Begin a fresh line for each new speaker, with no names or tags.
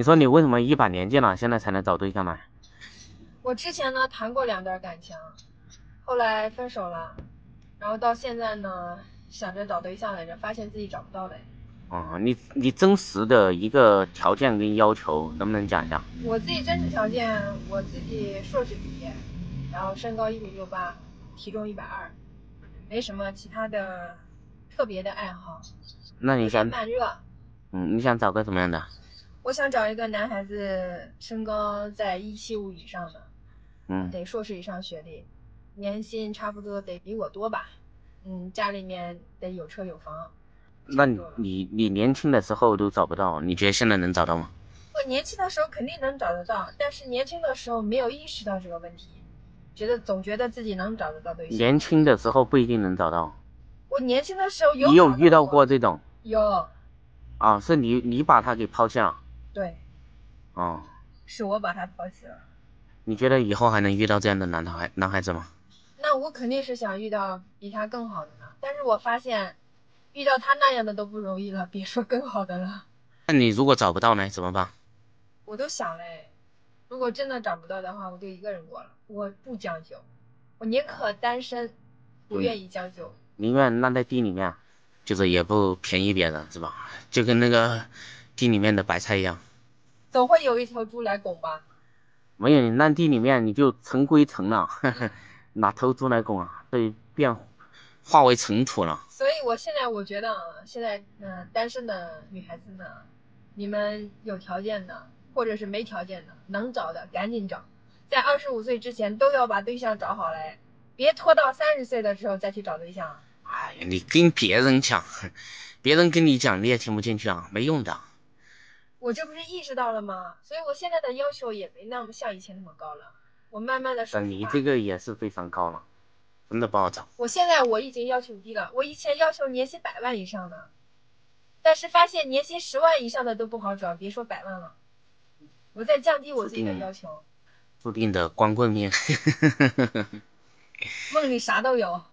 你说你为什么一把年纪了，现在才能找对象呢？
我之前呢谈过2段感情，后来分手了，然后到现在呢想着找对象来着，发现自己找不到嘞。
哦，你真实的一个条件跟要求能不能讲一下？
我自己真实条件，我自己硕士毕业，然后身高1.68米，体重120，没什么其他的特别的爱好，有点
那你想，
慢热。
你想找个什么样的？
我想找一个男孩子，身高在175以上的，
嗯，
得硕士以上学历，年薪差不多得比我多吧，家里面得有车有房，差
那你
不多了。
你你年轻的时候都找不到，你觉得现在能找到吗？
我年轻的时候肯定能找得到，但是年轻的时候没有意识到这个问题，总觉得自己能找得到对象。
年轻的时候不一定能找到，
我年轻的时候
你
有
有遇到
找到过，
过这种
有，
啊？是你把他给抛弃了？
对，
哦，
是我把他抛弃了。
你觉得以后还能遇到这样的男孩子吗？
那我肯定是想遇到比他更好的呢，但是我发现遇到他那样的都不容易了，别说更好的了。
那你如果找不到呢，怎么办？
我都想嘞，如果真的找不到的话，我就一个人过了，我不将就，我宁可单身，不
对，
愿意将就。
宁愿烂在地里面，就是也不便宜别人，是吧？就跟那个地里面的白菜一样，
总会有一头猪来拱吧。
没有你烂地里面，你就尘归尘了，哪头猪来拱啊？会化为尘土了。
所以我觉得现在单身的女孩子呢，你们有条件的或者是没条件的，能找的赶紧找，在25岁之前都要把对象找好嘞，别拖到30岁的时候再去找对象。
哎呀，你跟别人讲，别人跟你讲你也听不进去啊，没用的。
我这不是意识到了吗？所以我现在的要求也没那么像以前那么高了，我慢慢的说
但
实话。
你这个也是非常高了，真的不好找。
我已经要求低了，我以前要求年薪100万以上的，但是发现年薪10万以上的都不好找，别说100万了。我在降低我自己的
注定
要求，
注定的光棍命。
梦里啥都有。